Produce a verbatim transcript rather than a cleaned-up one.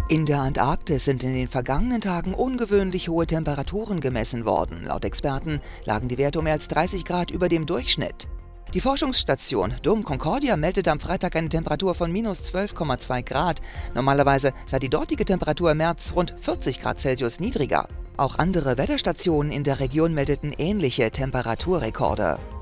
In der Antarktis sind in den vergangenen Tagen ungewöhnlich hohe Temperaturen gemessen worden. Laut Experten lagen die Werte um mehr als dreißig Grad über dem Durchschnitt. Die Forschungsstation Dome Concordia meldete am Freitag eine Temperatur von minus zwölf Komma zwei Grad. Normalerweise sei die dortige Temperatur im März rund vierzig Grad Celsius niedriger. Auch andere Wetterstationen in der Region meldeten ähnliche Temperaturrekorde.